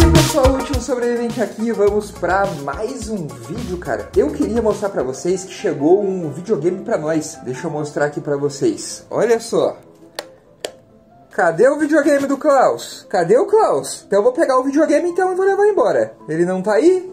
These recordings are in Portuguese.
Pessoal, o último sobrevivente aqui, vamos pra mais um vídeo, cara. Eu queria mostrar pra vocês que chegou um videogame pra nós. Deixa eu mostrar aqui pra vocês. Olha só. Cadê o videogame do Klaus? Cadê o Klaus? Então eu vou pegar o videogame então e vou levar embora. Ele não tá aí?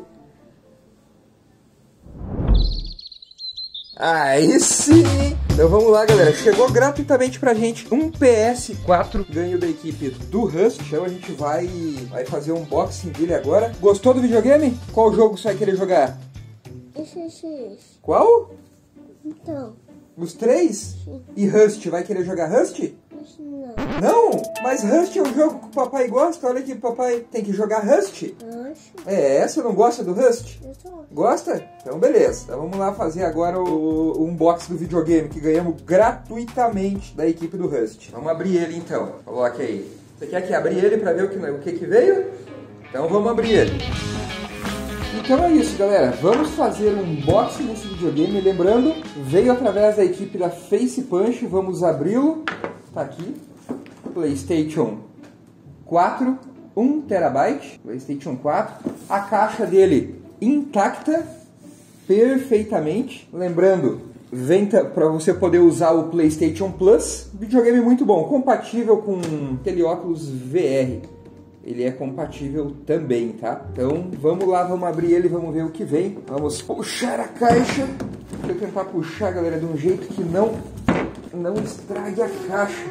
Aí sim! Então vamos lá, galera. Chegou gratuitamente pra gente um PS4, ganho da equipe do Rust. Então a gente vai fazer um unboxing dele agora. Gostou do videogame? Qual jogo você vai querer jogar? Esse. Qual? Então. Os três? Sim. E Rust? Vai querer jogar Rust? Não. Não? Mas Rust é um jogo que o papai gosta. Olha que o papai tem que jogar Rust. Acho. É, você não gosta do Rust? Eu tô. Gosta? Então beleza. Então vamos lá fazer agora o unboxing do videogame que ganhamos gratuitamente da equipe do Rust. Vamos abrir ele então. Coloque aí. Você quer que abrir ele para ver o que veio? Então vamos abrir ele. Então é isso, galera. Vamos fazer um unboxing desse videogame. Lembrando, veio através da equipe da Face Punch. Vamos abri-lo. Tá aqui. PlayStation 4. 1 TB. PlayStation 4. A caixa dele intacta. Perfeitamente. Lembrando, vem para você poder usar o PlayStation Plus. Videogame muito bom. Compatível com aquele óculos VR. Ele é compatível também, tá? Então, vamos lá, vamos abrir ele, vamos ver o que vem. Vamos puxar a caixa. Deixa eu tentar puxar, galera, de um jeito que não estrague a caixa.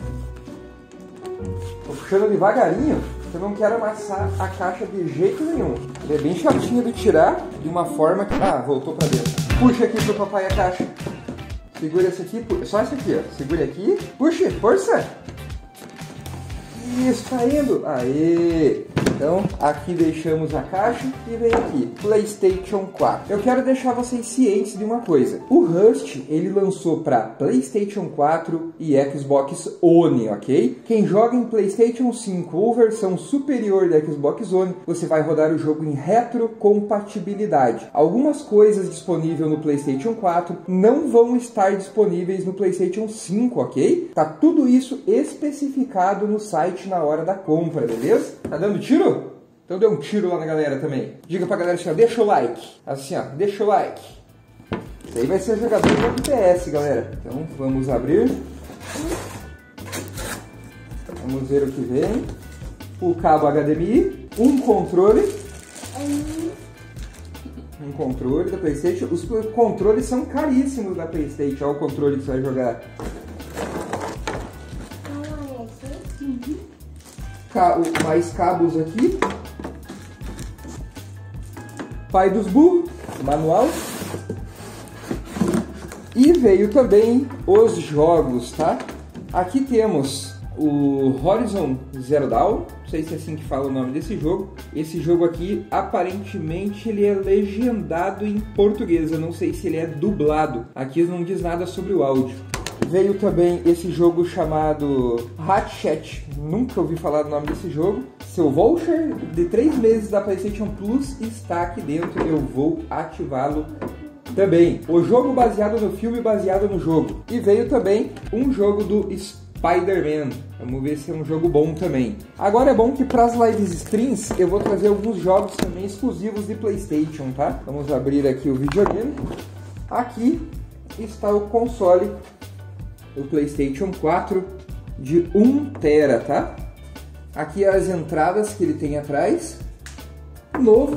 Tô puxando devagarinho, porque eu não quero amassar a caixa de jeito nenhum. Ele é bem chatinho de tirar, de uma forma que... Ah, voltou pra dentro. Puxa aqui pro papai a caixa. Segura esse aqui, só esse aqui, ó. Segure aqui. Puxe, força! Isso, tá indo. Aê! Então, aqui deixamos a caixa e vem aqui, PlayStation 4. Eu quero deixar vocês cientes de uma coisa. O Rust, ele lançou para PlayStation 4 e Xbox One, ok? Quem joga em PlayStation 5 ou versão superior da Xbox One, você vai rodar o jogo em retrocompatibilidade. Algumas coisas disponíveis no PlayStation 4 não vão estar disponíveis no PlayStation 5, ok? Tá tudo isso especificado no site na hora da compra, beleza? Tá dando tiro? Então dê um tiro lá na galera também. Diga pra galera assim, ó, deixa o like. Assim, ó, deixa o like. Isso aí vai ser jogador do FPS, galera. Então vamos abrir. Vamos ver o que vem. O cabo HDMI. Um controle. Um controle da PlayStation. Os controles são caríssimos da PlayStation. Olha o controle que você vai jogar. Mais cabos aqui. Pai dos burros, manual. E veio também os jogos, tá? Aqui temos o Horizon Zero Dawn. Não sei se é assim que fala o nome desse jogo. Esse jogo aqui, aparentemente, ele é legendado em português. Eu não sei se ele é dublado. Aqui não diz nada sobre o áudio. Veio também esse jogo chamado Hatchet. Nunca ouvi falar do nome desse jogo. Seu voucher de 3 meses da PlayStation Plus está aqui dentro. Eu vou ativá-lo também. O jogo baseado no filme, baseado no jogo. E veio também um jogo do Spider-Man. Vamos ver se é um jogo bom também. Agora é bom que para as lives streams eu vou trazer alguns jogos também exclusivos de PlayStation, tá? Vamos abrir aqui o videogame. Aqui está o console. O PlayStation 4 de 1 TB, tá? Aqui as entradas que ele tem atrás. Novo.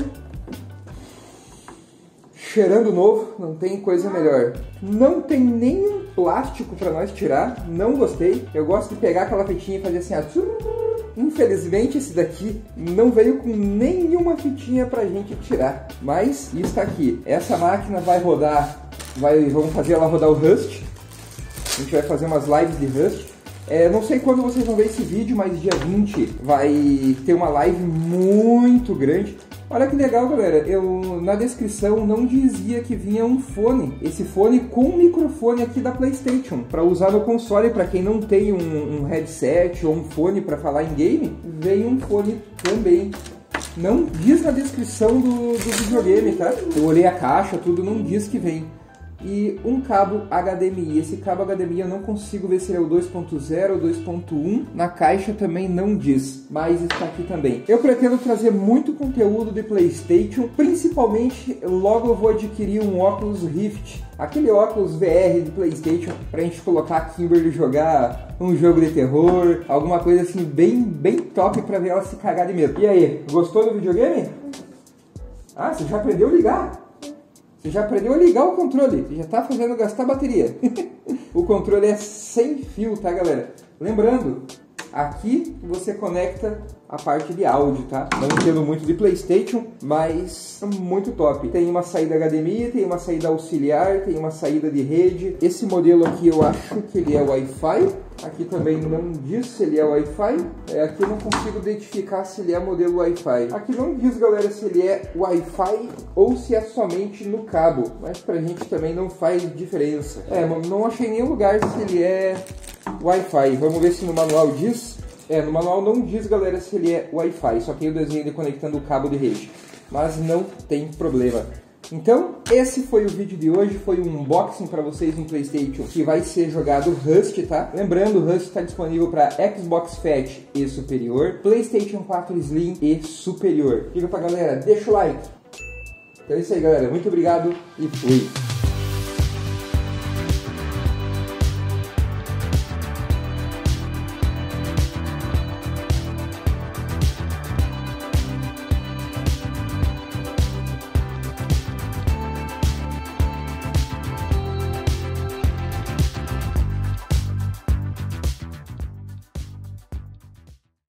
Cheirando novo, não tem coisa melhor. Não tem nenhum plástico para nós tirar, não gostei. Eu gosto de pegar aquela fitinha e fazer assim, ó. Infelizmente esse daqui não veio com nenhuma fitinha pra gente tirar. Mas está aqui. Essa máquina vai rodar, vamos fazer ela rodar o Rust. A gente vai fazer umas lives de Rust. Não sei quando vocês vão ver esse vídeo, mas dia 20 vai ter uma live muito grande. Olha que legal, galera. Na descrição não dizia que vinha um fone. Esse fone com microfone aqui da PlayStation. Para usar no console, para quem não tem um headset ou um fone para falar em game, vem um fone também. Não diz na descrição do videogame, tá? Eu olhei a caixa, tudo, não diz que vem. e um cabo HDMI. Esse cabo HDMI eu não consigo ver se ele é o 2.0 ou 2.1. Na caixa também não diz, mas está aqui também. Eu pretendo trazer muito conteúdo de PlayStation, principalmente logo eu vou adquirir um óculos Rift, aquele óculos VR de PlayStation, pra gente colocar a Kimberly jogar um jogo de terror, alguma coisa assim bem top pra ver ela se cagar de medo. E aí, gostou do videogame? Ah, você já aprendeu a ligar? Você já aprendeu a ligar o controle, você já tá fazendo gastar bateria. O controle é sem fio, tá, galera? Lembrando, aqui você conecta a parte de áudio, tá? Não entendo muito de PlayStation, mas muito top. Tem uma saída HDMI, tem uma saída auxiliar, tem uma saída de rede. Esse modelo aqui eu acho que ele é Wi-Fi. Aqui também não diz se ele é Wi-Fi. Aqui eu não consigo identificar se ele é modelo Wi-Fi. Aqui não diz, galera, se ele é Wi-Fi ou se é somente no cabo. Mas pra gente também não faz diferença. Não achei em nenhum lugar se ele é Wi-Fi. Vamos ver se no manual diz. No manual não diz, galera, se ele é Wi-Fi. Só tem o desenho de conectando o cabo de rede. Mas não tem problema. Então, esse foi o vídeo de hoje, foi um unboxing para vocês no PlayStation que vai ser jogado Rust, tá? Lembrando, o Rust está disponível para Xbox Fat e superior, PlayStation 4 Slim e superior. Fica pra galera, deixa o like. Então é isso aí, galera, muito obrigado e fui!